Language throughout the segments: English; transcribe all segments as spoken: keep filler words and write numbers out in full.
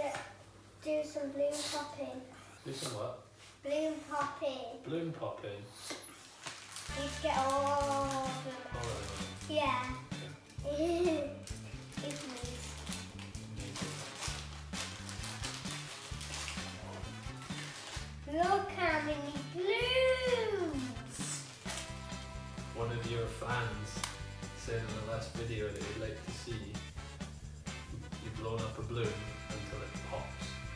to do some balloon popping. Do some what? Balloon popping. Balloon popping. You to get all of them. All of them. Yeah. It's Look how many balloons! One of your fans said in the last video that he'd like to see you blown up a balloon until it pops.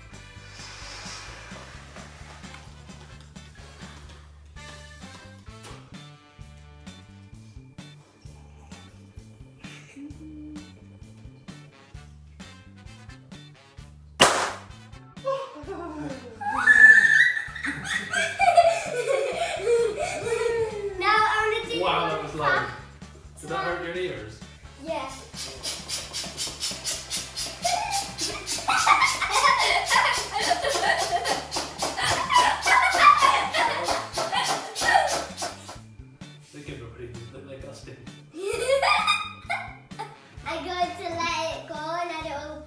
Wow, that was loud. Did that hurt your ears? Yeah. They give a pretty look like us did. I'm going to let it go and let it all.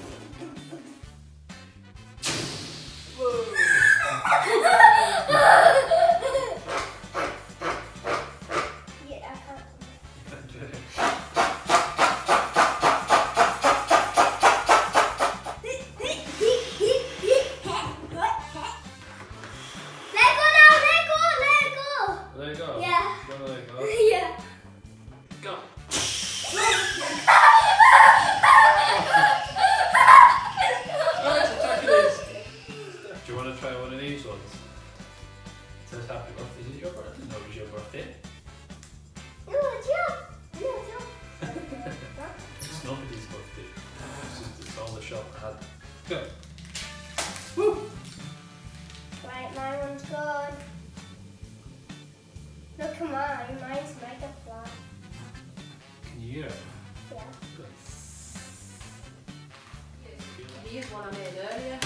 Says happy birthday. Is it your birthday? No, it was your birthday. No, it's you. No, it's you. It's nobody's birthday. It's just it's all the shop had. Go. Woo! Right, my one's gone. Look, come on, mine's mega flat. Can you hear it? Yeah. Good. Here's one I made earlier.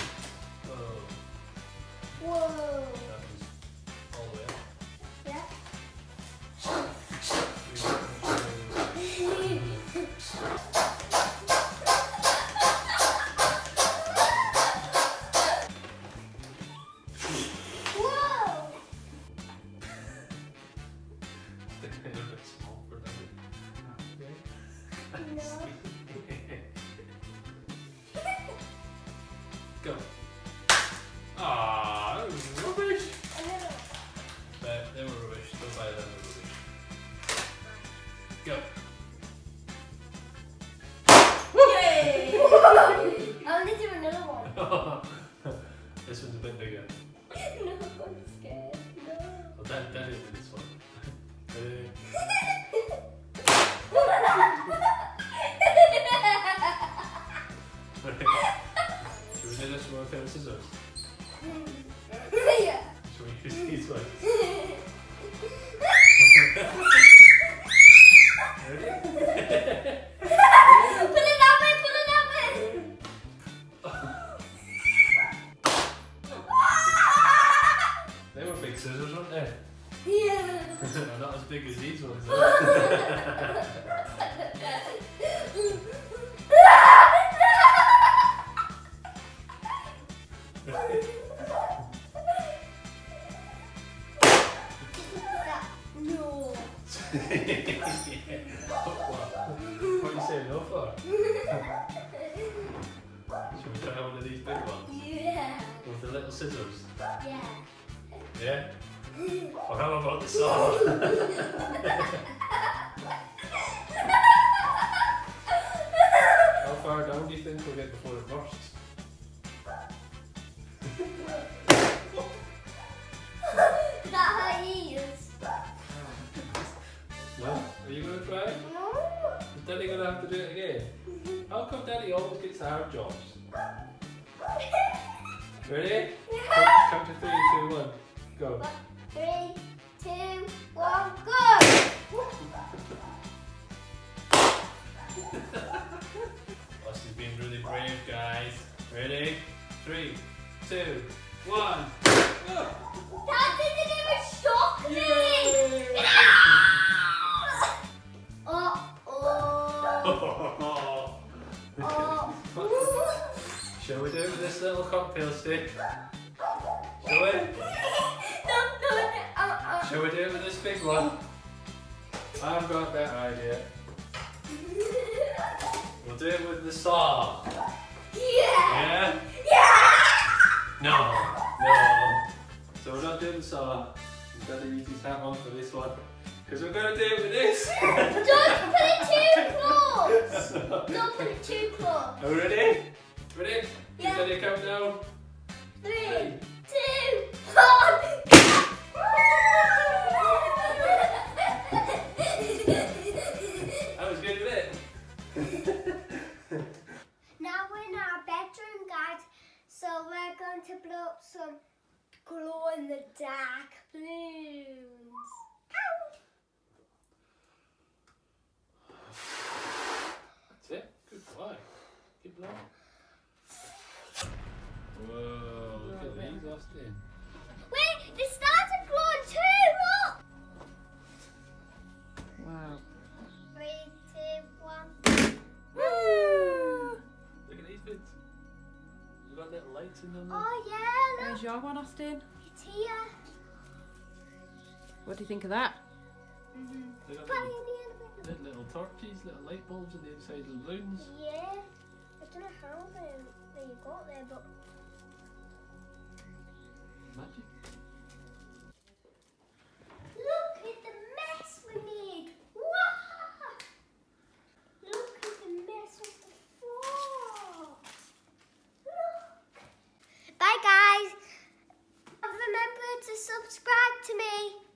Oh. Whoa. That was all the way up. Yeah. Whoa. They're kind of a bit small for them. Okay. No. Go. Ah, that was rubbish. But they were rubbish. Don't buy them, they're rubbish. Go. Yay! I want to do another one. This one's a bit bigger. No, I'm scared. No. Well, that, that is this one. Ready? Should we do this one with scissors? Yeah. Should we use these ones? Ready? Pull it that way, pull it that way. They were big scissors, weren't they? Yeah. They're not as big as these ones. No. What are you saying no for? Should we try one of these big ones? Yeah. With the little scissors? Yeah. Yeah? Or how about the saw? How far down do you think we'll get before it bursts? Is that how you use? No? Are you going to try? No. Is Daddy going to have to do it again? How come Daddy always gets the hard jobs? Ready? Count, count to three, two, one. Go. Three, two, one, go! Us is being really brave, guys. Ready? Three, two, one. Go! That didn't even shock me! Yay! Oh, oh, oh. Shall we do? See? Show it. No, no, uh, uh. Shall we do it with this big one? I've got a better idea. We'll do it with the saw. Yeah. Yeah? Yeah. No. No. So we're not doing the saw. We've got to use his hat on for this one. Because we're going to do it with this. Don't put it too close. Don't put it too close. Are we ready? Ready? Yeah. You ready to count down? Three, two, one. That was good, wasn't it? Now we're in our bedroom, guys. So we're going to blow up some glow in the dark balloons. Ow! That's it. Good boy. Keep blowing. Whoa, look at these, Austin. Wait, it started glowing too. Look. Wow. Three, two, one. Woo! Look at these bits. We've got little lights in them. Oh yeah, There's look, your one, Austin. it's here. What do you think of that? Mm-hmm. They got Put it little, in the other little, little torches, little light bulbs on the inside of the balloons. bit. Yeah. I don't know how they, they got there, but Magic. look at the mess we made. Wow! Look at the mess of the floor. Look. Bye guys. Remember to subscribe to me.